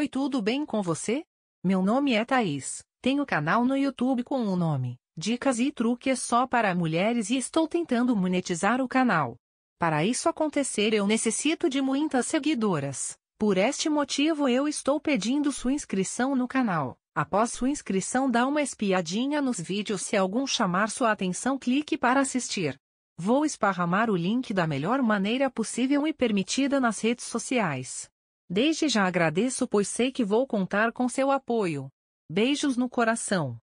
Oi, tudo bem com você? Meu nome é Thaís, tenho canal no YouTube com o nome Dicas e Truques só para mulheres e estou tentando monetizar o canal. Para isso acontecer eu necessito de muitas seguidoras, por este motivo eu estou pedindo sua inscrição no canal. Após sua inscrição dá uma espiadinha nos vídeos, se algum chamar sua atenção clique para assistir. Vou esparramar o link da melhor maneira possível e permitida nas redes sociais. Desde já agradeço pois sei que vou contar com seu apoio. Beijos no coração.